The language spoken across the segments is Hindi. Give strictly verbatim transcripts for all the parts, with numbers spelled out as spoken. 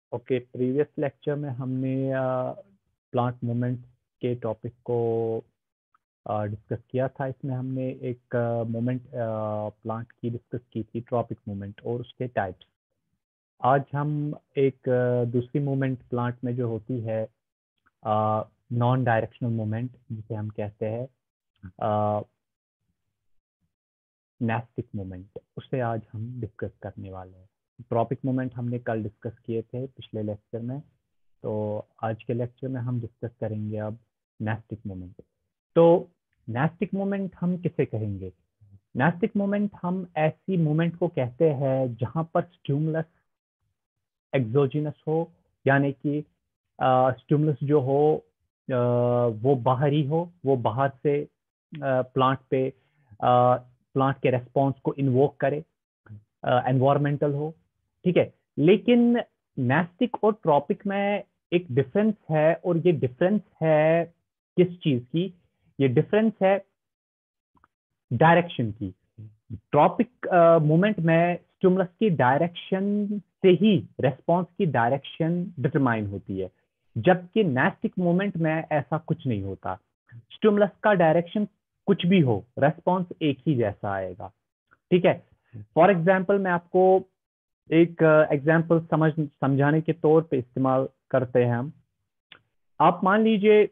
ओके, प्रीवियस लेक्चर में हमने प्लांट मूवमेंट के टॉपिक को डिस्कस किया था। इसमें हमने एक मूवमेंट प्लांट की डिस्कस की थी, ट्रॉपिक मूवमेंट और उसके टाइप्स। आज हम एक uh, दूसरी मूवमेंट प्लांट में जो होती है, नॉन डायरेक्शनल मूवमेंट, जिसे हम कहते हैं नेस्टिक मूवमेंट, उसे आज हम डिस्कस करने वाले हैं। ट्रॉपिक मूवमेंट हमने कल डिस्कस किए थे पिछले लेक्चर में, तो आज के लेक्चर में हम डिस्कस करेंगे अब नेस्टिक मूवमेंट। तो नेस्टिक मूवमेंट हम किसे कहेंगे? नेस्टिक मूवमेंट हम ऐसी मूवमेंट को कहते हैं जहां पर स्टिमुलस एक्सोजिनस हो, यानी कि स्टिमुलस जो हो आ, वो बाहरी हो, वो बाहर से प्लांट पे प्लांट के रेस्पॉन्स को इन्वोक करे, एनवायरमेंटल हो, ठीक है। लेकिन नेस्टिक और ट्रॉपिक में एक डिफरेंस है, और ये डिफरेंस है किस चीज की? ये डिफरेंस है डायरेक्शन की। ट्रॉपिक मूवमेंट में स्टिमुलस की डायरेक्शन से ही रेस्पॉन्स की डायरेक्शन डिटरमाइन होती है, जबकि नेस्टिक मूवमेंट में ऐसा कुछ नहीं होता। स्टिमुलस का डायरेक्शन कुछ भी हो, रेस्पॉन्स एक ही जैसा आएगा, ठीक है। फॉर एग्जाम्पल मैं आपको एक एग्जाम्पल समझ समझाने के तौर पे इस्तेमाल करते हैं हम। आप मान लीजिए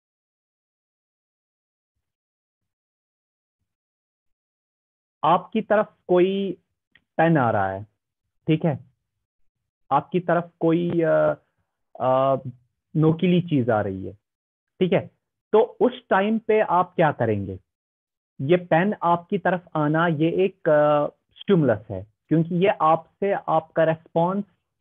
आपकी तरफ कोई पेन आ रहा है, ठीक है। आपकी तरफ कोई आ, आ, नोकीली चीज आ रही है, ठीक है। तो उस टाइम पे आप क्या करेंगे? ये पेन आपकी तरफ आना, ये एक स्टिमुलस है, क्योंकि ये आपसे आपका रेस्पॉन्स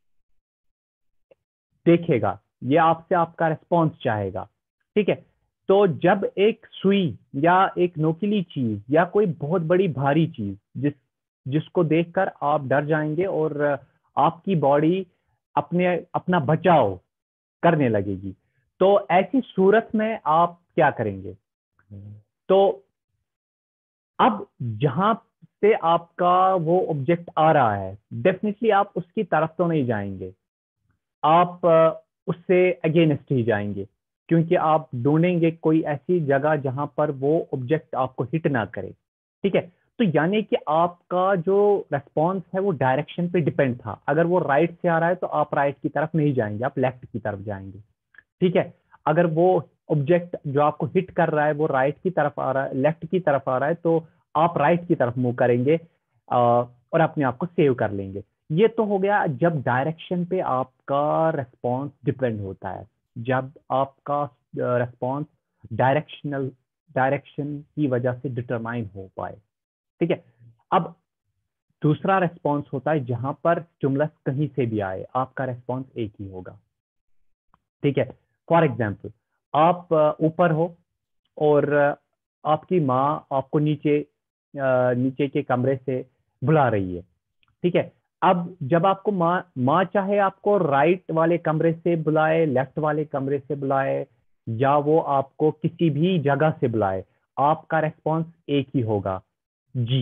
देखेगा, ये आपसे आपका रेस्पॉन्स चाहेगा, ठीक है। तो जब एक सुई या एक नोकीली चीज या कोई बहुत बड़ी भारी चीज जिस जिसको देखकर आप डर जाएंगे और आपकी बॉडी अपने अपना बचाव करने लगेगी, तो ऐसी सूरत में आप क्या करेंगे? तो अब जहां से आपका वो ऑब्जेक्ट आ रहा है, डेफिनेटली आप उसकी तरफ तो नहीं जाएंगे, आप उससे अगेंस्ट ही जाएंगे, क्योंकि आप ढूंढेंगे कोई ऐसी जगह जहां पर वो ऑब्जेक्ट आपको हिट ना करे, ठीक है। तो यानी कि आपका जो रेस्पॉन्स है वो डायरेक्शन पे डिपेंड था। अगर वो राइट से आ रहा है तो आप राइट की तरफ नहीं जाएंगे, आप लेफ्ट की तरफ जाएंगे, ठीक है। अगर वो ऑब्जेक्ट जो आपको हिट कर रहा है वो राइट की तरफ आ रहा है, लेफ्ट की तरफ आ रहा है, तो आप राइट की तरफ मूव करेंगे और अपने आप को सेव कर लेंगे। ये तो हो गया जब डायरेक्शन पे आपका रेस्पॉन्स डिपेंड होता है, जब आपका रेस्पॉन्स डायरेक्शनल डायरेक्शन की वजह से डिटरमाइन हो पाए, ठीक है। अब दूसरा रेस्पॉन्स होता है जहां पर स्टिमुलस कहीं से भी आए, आपका रेस्पॉन्स एक ही होगा, ठीक है। फॉर एग्जाम्पल, आप ऊपर हो और आपकी माँ आपको नीचे नीचे के कमरे से बुला रही है, ठीक है। अब जब आपको माँ माँ चाहे आपको राइट वाले कमरे से बुलाए, लेफ्ट वाले कमरे से बुलाए, या वो आपको किसी भी जगह से बुलाए, आपका रेस्पॉन्स एक ही होगा, जी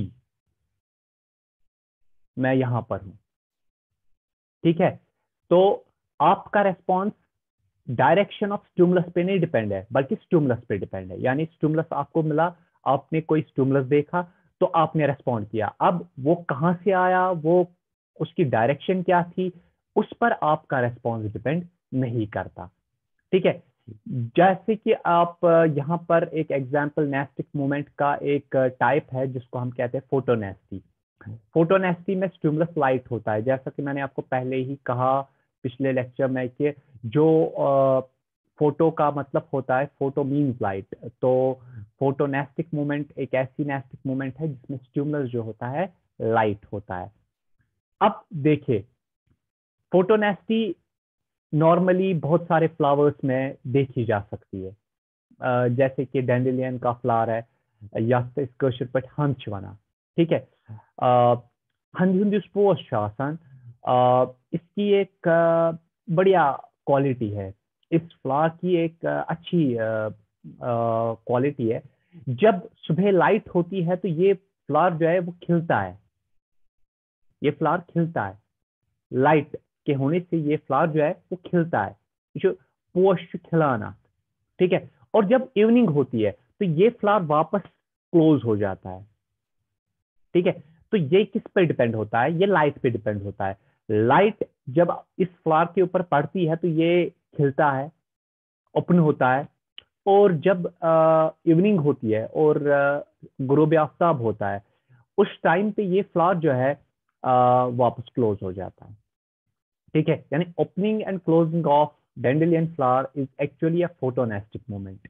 मैं यहां पर हूं, ठीक है। तो आपका रेस्पॉन्स डायरेक्शन ऑफ स्टिमुलस पे नहीं डिपेंड है, बल्कि स्टिमुलस पे डिपेंड है। यानी स्टिमुलस आपको मिला, आपने कोई स्टिमुलस देखा, तो आपने रेस्पॉन्ड किया। अब वो कहां से आया, वो उसकी डायरेक्शन क्या थी, उस पर आपका रेस्पॉन्स डिपेंड नहीं करता, ठीक है। जैसे कि आप यहाँ पर एक एग्जाम्पल नेस्टिक मूवमेंट का एक टाइप है जिसको हम कहते हैं फोटोनेस्टी। फोटोनेस्टी में स्टिमुलस लाइट होता है, जैसा कि मैंने आपको पहले ही कहा पिछले लेक्चर में कि जो फोटो का मतलब होता है, फोटो मीन्स लाइट, तो फोटोनेस्टिक मूवमेंट एक ऐसी नेस्टिक मूवमेंट है जिसमें स्टिमुलस जो होता है लाइट होता है। अब देखिए, फोटोनेस्टी नॉर्मली बहुत सारे फ्लावर्स में देखी जा सकती है, जैसे कि डैंडेलियन का फ्लावर है, या कशर पे हंसवाना, ठीक है। हंस पोस्ट आसान, इसकी एक बढ़िया क्वालिटी है, इस फ्लावर की एक अच्छी क्वालिटी है। जब सुबह लाइट होती है तो ये फ्लावर जो है वो खिलता है, ये फ्लावर खिलता है, लाइट के होने से ये फ्लावर जो है वो खिलता है, जो पोष खिलाना, ठीक है। और जब इवनिंग होती है तो ये फ्लावर वापस क्लोज हो जाता है, ठीक है। तो ये किस पे डिपेंड होता है? ये लाइट पे डिपेंड होता है। लाइट जब इस फ्लावर के ऊपर पड़ती है तो ये खिलता है, ओपन होता है। और जब इवनिंग होती है और गुरूब आफ्ताब होता है, उस टाइम पे ये फ्लावर जो है आ, वापस क्लोज हो जाता है, ठीक है। यानी opening and closing of dandelion flower is actually a photonastic movement.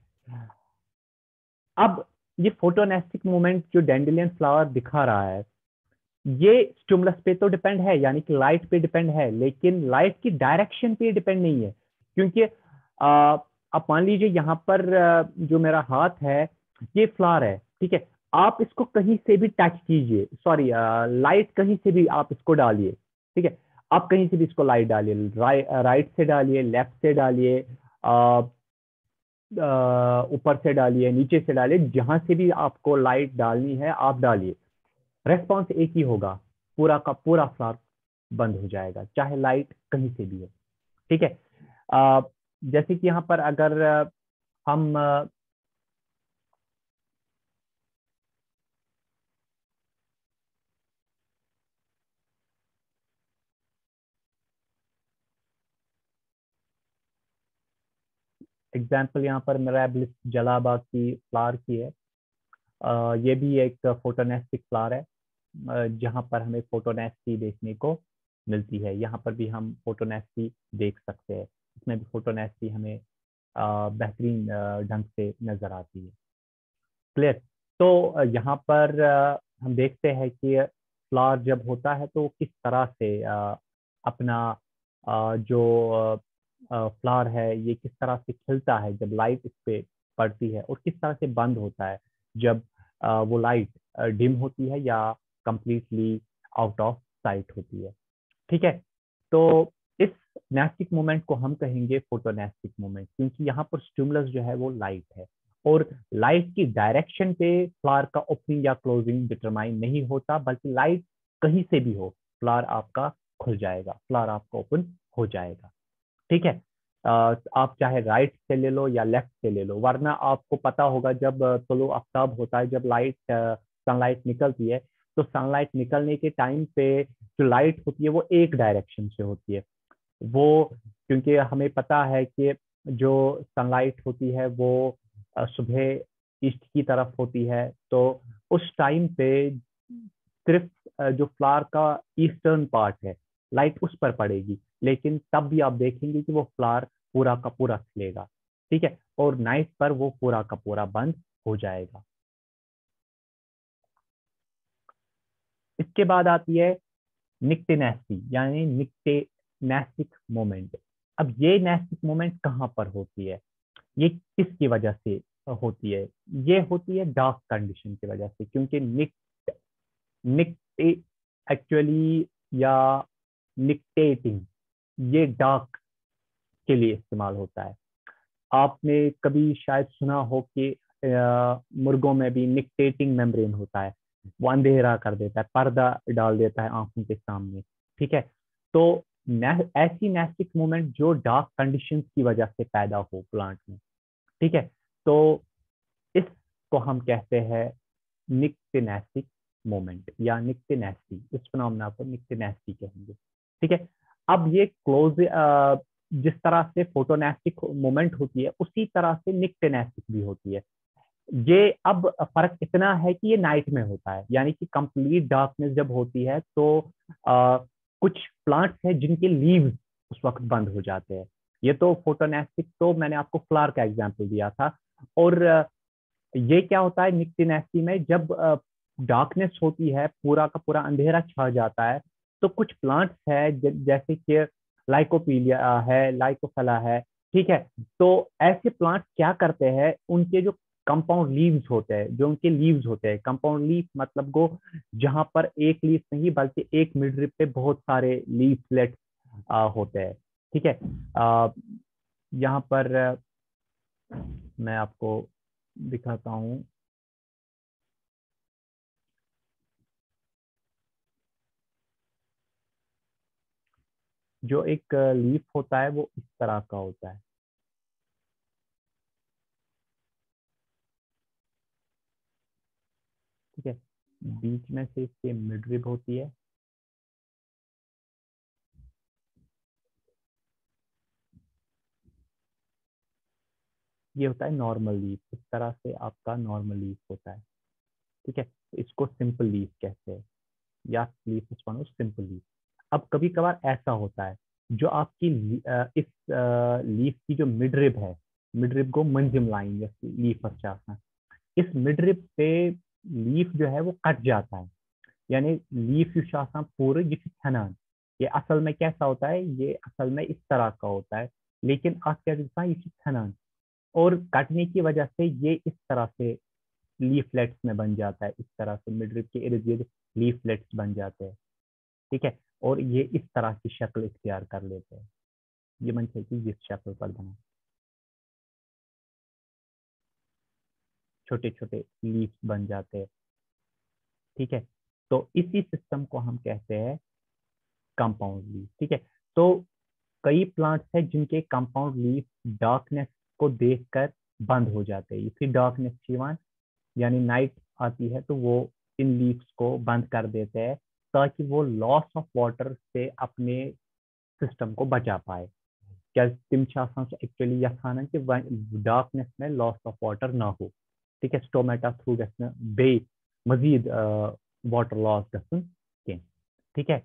अब ये फोटोनेस्टिक मूवमेंट जो डैंडेलियन फ्लावर दिखा रहा है, ये स्टिमुलस पे तो डिपेंड है, यानी कि लाइट पे डिपेंड है, लेकिन लाइट की डायरेक्शन पे डिपेंड नहीं है। क्योंकि आ, आप मान लीजिए यहाँ पर आ, जो मेरा हाथ है, ये फ्लावर है, ठीक है। आप इसको कहीं से भी टच कीजिए, सॉरी, लाइट कहीं से भी आप इसको डालिए, ठीक है। आप कहीं से भी इसको लाइट डालिए, राइ, राइट से डालिए, लेफ्ट से डालिए, ऊपर से डालिए, नीचे से डालिए, जहां से भी आपको लाइट डालनी है आप डालिए, रेस्पॉन्स एक ही होगा, पूरा का पूरा फ्लावर बंद हो जाएगा, चाहे लाइट कहीं से भी हो, ठीक है। आ, जैसे कि यहाँ पर अगर आ, हम एग्जाम्पल यहाँ पर मिराबिलिस जलाबा की फ्लावर की है। आ, ये भी एक फोटोनेस्टिक फ्लावर है, आ, जहाँ पर हमें फोटोनेस्टी देखने को मिलती है। यहाँ पर भी हम फोटोनेस्टी देख सकते हैं, इसमें भी फोटोनेस्टी हमें आ, बेहतरीन आ, ढंग से नजर आती है। क्लियर? तो यहाँ पर अ, हम देखते हैं कि फ्लावर जब होता है तो किस तरह से अ, अपना अ, जो फ्लावर है ये किस तरह से खिलता है जब लाइट इस पे पड़ती है, और किस तरह से बंद होता है जब अ, वो लाइट डिम होती है या कंप्लीटली आउट ऑफ साइट होती है, ठीक है। तो इस नेस्टिक मोमेंट को हम कहेंगे फोटोनेस्टिक मोमेंट, क्योंकि यहाँ पर स्टिमुलस जो है वो लाइट है, और लाइट की डायरेक्शन पे फ्लावर का ओपनिंग या क्लोजिंग डिटरमाइन नहीं होता, बल्कि लाइट कहीं से भी हो, फ्लावर आपका खुल जाएगा, फ्लावर आपका ओपन हो जाएगा, ठीक है। अ, आप चाहे राइट से ले लो या लेफ्ट से ले लो, वरना आपको पता होगा जब तुलु आफ्ताब होता है, जब लाइट सनलाइट निकलती है, तो सनलाइट निकलने के टाइम पे जो लाइट होती है वो एक डायरेक्शन से होती है। वो क्योंकि हमें पता है कि जो सनलाइट होती है वो अ, सुबह ईस्ट की तरफ होती है, तो उस टाइम पे सिर्फ अ, जो फ्लावर का ईस्टर्न पार्ट है, लाइट उस पर पड़ेगी, लेकिन तब भी आप देखेंगे कि वो फ्लावर पूरा का पूरा खिलेगा, ठीक है। और नाइट पर वो पूरा का पूरा बंद हो जाएगा। इसके बाद आती है निक्टेनेस्टी, यानी निक्टेनेस्टिक मोमेंट। अब ये नेस्टिक मोमेंट कहाँ पर होती है, ये किसकी वजह से होती है? ये होती है डार्क कंडीशन की वजह से, क्योंकि निक निक्टे एक्चुअली या निक्टेटिंग, ये डार्क के लिए इस्तेमाल होता है। आपने कभी शायद सुना हो कि अ, मुर्गों में भी निक्टेटिंग मेम्ब्रेन होता है, वो अंधेरा कर देता है, पर्दा डाल देता है आंखों के सामने, ठीक है। तो ने, ऐसी नेस्टिक मूवमेंट जो डार्क कंडीशंस की वजह से पैदा हो प्लांट में, ठीक है, तो इसको हम कहते हैं निक्टेनेस्टिक मोमेंट या निक्टेनेस्टी, इस फिनोमेना को निक्टेनेस्टी कहेंगे, ठीक है। अब ये क्लोज जिस तरह से फोटोनेस्टिक मोमेंट होती है उसी तरह से निक्टेनेस्टिक भी होती है। ये अब फर्क इतना है कि ये नाइट में होता है, यानी कि कंप्लीट डार्कनेस जब होती है तो आ, कुछ प्लांट्स हैं जिनके लीव्स उस वक्त बंद हो जाते हैं। ये तो फोटोनेस्टिक, तो मैंने आपको फ्लावर का एग्जांपल दिया था। और ये क्या होता है निक्टेनेस्टी में, जब डार्कनेस होती है, पूरा का पूरा अंधेरा छा जाता है, तो कुछ प्लांट्स है जैसे कि लाइकोपीलिया है, लाइकोफेला है, ठीक है। तो ऐसे प्लांट्स क्या करते हैं, उनके जो कंपाउंड लीव्स होते हैं, जो उनके लीव्स होते हैं, कंपाउंड लीफ मतलब को जहां पर एक लीफ नहीं बल्कि एक मिडरिप पे बहुत सारे लीफलेट होते हैं, ठीक है। आ, यहाँ पर आ, मैं आपको दिखाता हूँ। जो एक लीफ होता है वो इस तरह का होता है, ठीक है। बीच में से इसके मिड रिब होती है, ये होता है नॉर्मल लीफ। इस तरह से आपका नॉर्मल लीफ होता है, ठीक है। तो इसको सिंपल लीफ कहते हैं, या leaf is one simple leaf. अब कभी कभार ऐसा होता है, जो आपकी ली- अ, इस लीफ की जो मिड रिब है, मिड रिब को मंजिम लाइन या लीफ अच्छा, इस मिड रिब पे लीफ जो है वो कट जाता है, यानी लीफ यु आसान पूरे ये छनान। ये असल में कैसा होता है, ये असल में इस तरह का होता है, लेकिन आप क्या दिखता है ये छनान, और कटने की वजह से ये इस तरह से लीफलेट्स में बन जाता है, इस तरह से मिड रिब के इर्द गिर्द लीफलेट्स बन जाते हैं, ठीक है। और ये इस तरह की शक्ल इख्तियार कर लेते हैं, ये मन चाहिए जिस शक्ल पर बना, छोटे छोटे लीफ बन जाते हैं, ठीक है। तो इसी सिस्टम को हम कहते हैं कंपाउंड लीफ, ठीक है। तो कई प्लांट्स हैं जिनके कंपाउंड लीफ डार्कनेस को देखकर बंद हो जाते हैं, इसी डार्कनेस चीवान, यानी नाइट आती है तो वो इन लीव्स को बंद कर देते हैं, ताकि वो लॉस ऑफ वाटर से अपने सिस्टम को बचा पाए। क्या तिम एक्चुअली यथान कि डार्कनेस में लॉस ऑफ वाटर ना हो, ठीक है, स्टोमेटा थ्रू गए बे मजीद वाटर लॉस गसन कह, ठीक है।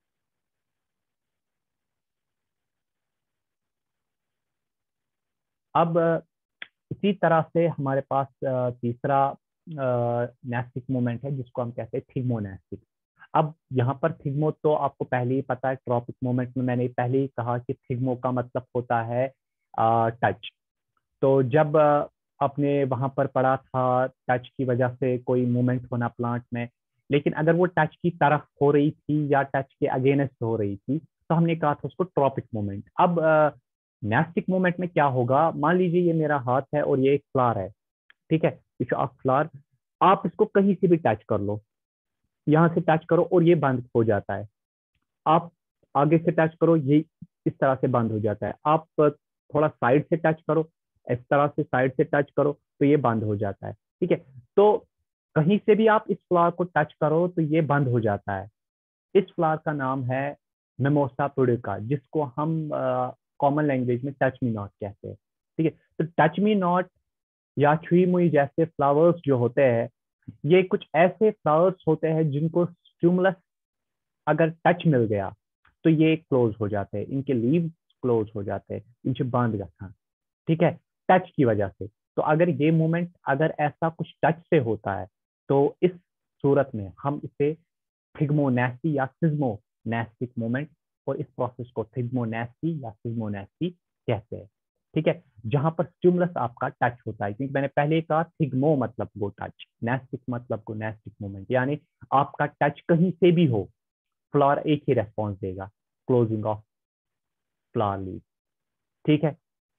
अब इसी तरह से हमारे पास अ, तीसरा नेस्टिक मोमेंट है जिसको हम कहते हैं थिग्मोनेस्टिक। अब यहाँ पर थिग्मो तो आपको पहले ही पता है, ट्रॉपिक मोमेंट में मैंने पहले ही कहा कि थिग्मो का मतलब होता है टच। तो जब अ, आपने वहां पर पढ़ा था टच की वजह से कोई मूवमेंट होना प्लांट में, लेकिन अगर वो टच की तरफ हो रही थी या टच के अगेंस्ट हो रही थी तो हमने कहा था उसको ट्रॉपिक मूवमेंट। अब नेस्टिक मूवमेंट में क्या होगा, मान लीजिए ये मेरा हाथ है और ये एक फ्लावर है, ठीक है, आप फ्लावर, आप इसको कहीं से भी टच कर लो, यहाँ से टच करो और ये बंद हो जाता है, आप आगे से टच करो ये इस तरह से बंद हो जाता है, आप थोड़ा साइड से टच करो, इस तरह से साइड से टच करो तो ये बंद हो जाता है, ठीक है। तो कहीं से भी आप इस फ्लावर को टच करो तो ये बंद हो जाता है। इस फ्लावर का नाम है मेमोसा पुडिका, जिसको हम कॉमन लैंग्वेज में टच मी नॉट कहते हैं, ठीक है। तो टच मी नॉट या छुई मुई जैसे फ्लावर्स जो होते हैं, ये कुछ ऐसे फ्लावर्स होते हैं जिनको स्टिमुलस अगर टच मिल गया तो ये क्लोज हो जाते हैं, इनके लीव क्लोज हो जाते हैं, इनसे बांध रखा, ठीक है, टच की वजह से। तो अगर ये मूवमेंट अगर ऐसा कुछ टच से होता है तो इस सूरत में हम इसे थिग्मोनेस्टी या सिज्मोनेस्टिक मूवमेंट, और इस प्रोसेस को थिग्मोनेस्टी या सिज्मोनेस्टी कहते हैं, ठीक है। जहां पर स्टिमुलस आपका टच होता है, क्योंकि मैंने पहले कहा थिग्मो मतलब को टच, नेस्टिक मतलब को नेस्टिक मूवमेंट, यानी आपका टच कहीं से भी हो, फ्लावर एक ही रेस्पॉन्स देगा, क्लोजिंग ऑफ फ्लावर लीव, ठीक है।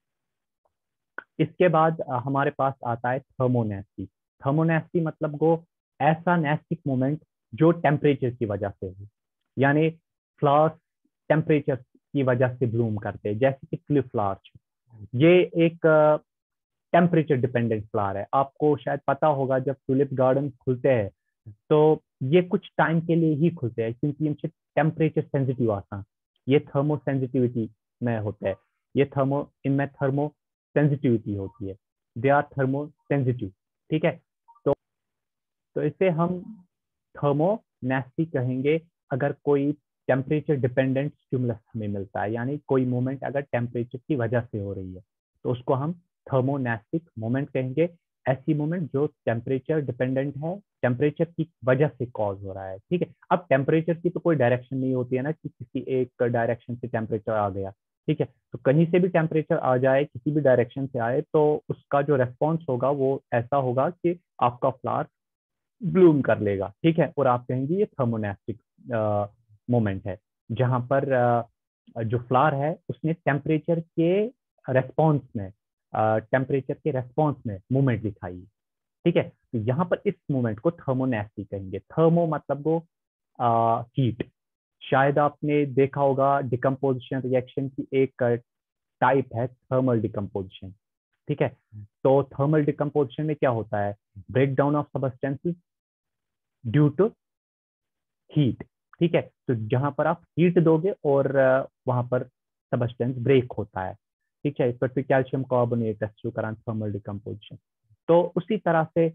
इसके बाद अ, हमारे पास आता है थर्मोनेस्टी। थर्मोनेस्टी मतलब वो ऐसा नेस्टिक मोमेंट जो टेम्परेचर की वजह से हो, यानी फ्लावर्स टेम्परेचर की वजह से ब्लूम करते हैं, जैसे कि क्लिफ फ्लावर्स, ये एक टेम्परेचर डिपेंडेंट फ्लावर है। आपको शायद पता होगा जब टूलिप गार्डन खुलते हैं तो ये कुछ टाइम के लिए ही खुलते हैं, क्योंकि इनसे टेम्परेचर सेंसिटिव आता है, ये थर्मो सेंसिटिविटी में होता है, ये थर्मो इनमें थर्मो सेंसिटिविटी होती है, दे आर थर्मो सेंसिटिव, ठीक है। तो तो इसे हम थर्मोनेस्टी कहेंगे अगर कोई टेम्परेचर डिपेंडेंट स्टिमुलस हमें मिलता है, यानी कोई मूवमेंट अगर टेम्परेचर की वजह से हो रही है तो उसको हम थर्मोनेस्टिक मूवमेंट कहेंगे। ऐसी मूवमेंट जो टेम्परेचर डिपेंडेंट है, टेम्परेचर की वजह से कॉज हो रहा है, ठीक है। अब टेम्परेचर की तो कोई डायरेक्शन नहीं होती है ना, कि किसी एक डायरेक्शन से टेम्परेचर आ गया, ठीक है। तो कहीं से भी टेम्परेचर आ जाए, किसी भी डायरेक्शन से आए, तो उसका जो रेस्पॉन्स होगा वो ऐसा होगा कि आपका फ्लावर ब्लूम कर लेगा, ठीक है, और आप कहेंगे ये थर्मोनेस्टिक मोमेंट है, जहां पर अ, जो फ्लावर है उसने टेम्परेचर के रेस्पॉन्स में टेम्परेचर के रेस्पॉन्स में मूवमेंट दिखाई, ठीक है। तो यहाँ पर इस मूवमेंट को थर्मोनेस्टी कहेंगे। थर्मो मतलब वो हीट, शायद आपने देखा होगा डिकम्पोजिशन रिएक्शन की एक टाइप है थर्मल डिकम्पोजिशन। ठीक है, तो थर्मल डिकम्पोजिशन में क्या होता है, break down of substances due to heat. ठीक है, तो जहां पर आप हीट दोगे और वहां पर सब्सटेंस ब्रेक होता है। ठीक है, इस पर फिर कैल्शियम कार्बोनेट थर्मल डिकम्पोजिशन। तो उसी तरह से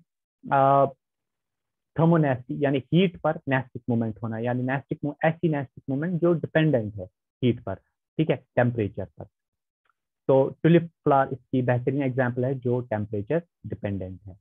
थर्मोनेस्टी यानी हीट पर नेस्टिक मोमेंट होना, यानी नेस्टिक ऐसी नेस्टिक मोमेंट जो डिपेंडेंट है हीट पर, ठीक है, टेम्परेचर पर। तो टुलिप फ्लावर इसकी बेहतरीन एग्जांपल है जो टेम्परेचर डिपेंडेंट है।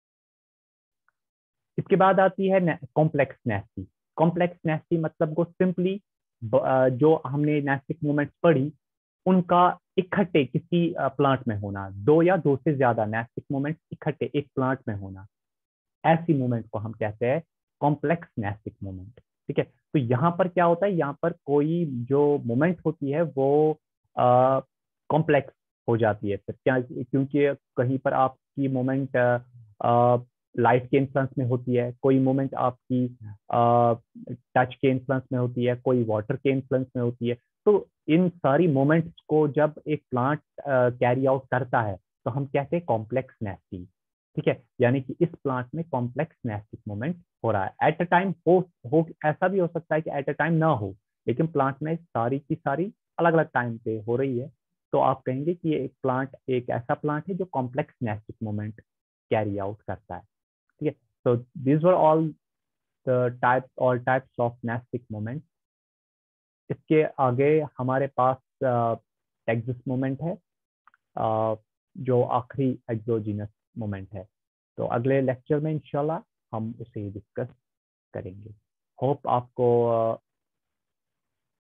इसके बाद आती है कॉम्प्लेक्स नेस्टी। कॉम्प्लेक्स नेस्टी मतलब को सिंपली जो हमने नेस्टिक मोमेंट्स पढ़ी उनका इकट्ठे किसी प्लांट में होना, दो या दो से ज्यादा नेस्टिक मोमेंट्स इकट्ठे एक प्लांट में होना, ऐसी मूवमेंट को हम कहते हैं कॉम्प्लेक्स नेस्टिक मूवमेंट। ठीक है, तो यहाँ पर क्या होता है, यहाँ पर कोई जो मूवमेंट होती है वो कॉम्प्लेक्स हो जाती है। फिर क्या, क्योंकि कहीं पर आपकी मूवमेंट लाइट के इन्फ्लुएंस में होती है, कोई मूवमेंट आपकी टच के इन्फ्लुएंस में होती है, कोई वाटर के इन्फ्लुएंस में होती है। तो इन सारी मूवमेंट्स को जब एक प्लांट कैरी आउट करता है तो हम कहते हैं कॉम्प्लेक्स नेस्टी। ठीक है, यानी कि इस प्लांट में कॉम्प्लेक्स नेस्टिक मूवमेंट हो रहा है। एट अ टाइम हो, हो ऐसा भी हो सकता है कि एट अ टाइम ना हो, लेकिन प्लांट में सारी की सारी अलग अलग टाइम पे हो रही है। तो आप कहेंगे कि ये एक प्लांट एक ऐसा प्लांट है जो complex nastic movement carry out करता है। ठीक है, तो these were all the types all types of nastic movement. इसके आगे हमारे पास टेक्सिस मूवमेंट है, uh, जो आखिरी एक्सोजीनस मोमेंट है। तो अगले लेक्चर में इंशाल्लाह हम उसे डिस्कस करेंगे। होप आपको